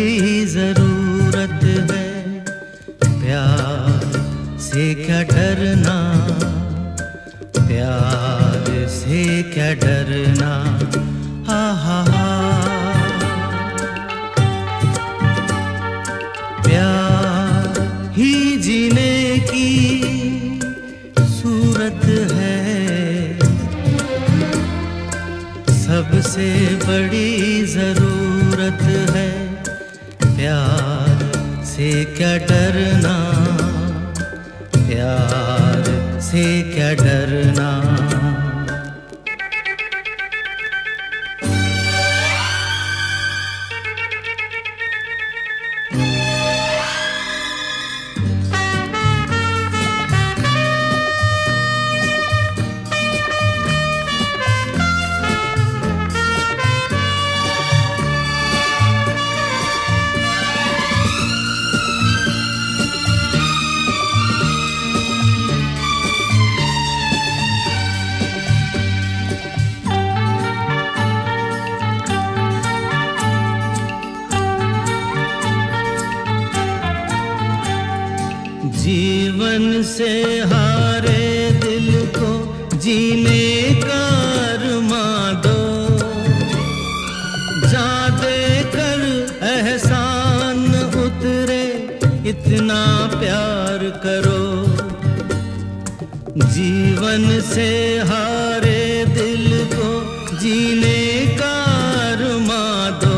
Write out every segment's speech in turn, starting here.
बड़ी जरूरत है, प्यार से क्या डरना, प्यार से क्या डरना, हा हा हा। प्यार ही जीने की सूरत है, सबसे बड़ी जरूरत है, प्यार से क्या डरना, प्यार से क्या डरना। जीवन से हारे दिल को जीने का अरमां दो, जा दे कर एहसान उतरे इतना प्यार करो। जीवन से हारे दिल को जीने का अरमां दो,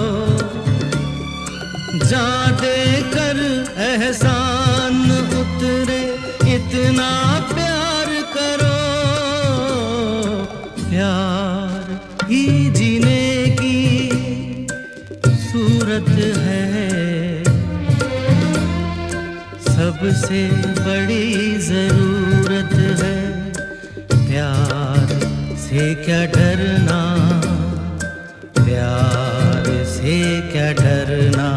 जा दे कर एहसान उतरे इतना प्यार करो। प्यार ही जीने की सूरत है, सबसे बड़ी जरूरत है, प्यार से क्या डरना, प्यार से क्या डरना।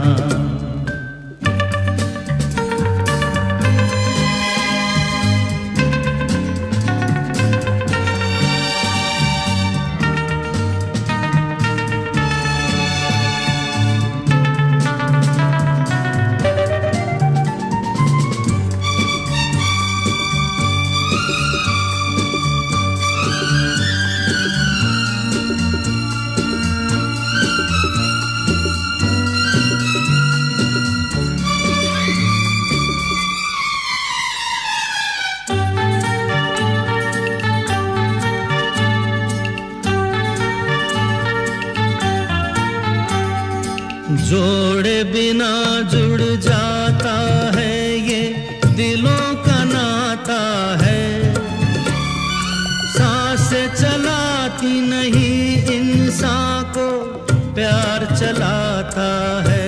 जोड़े बिना जुड़ जाता है, ये दिलों का नाता है, सांसें चलाती नहीं इंसान को प्यार चलाता है।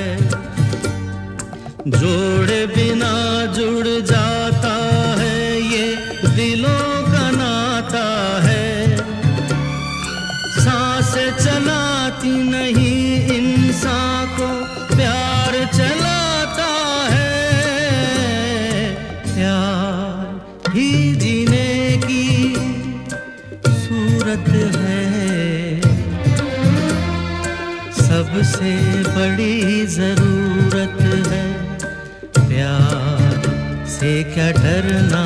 जोड़े बिना जुड़ जाता है, ये दिलों का नाता है, सांसें चलाती नहीं इंसान को प्यार चलाता है। प्यार ही जीने की सूरत है, सबसे बड़ी जरूरत है, प्यार से क्या डरना,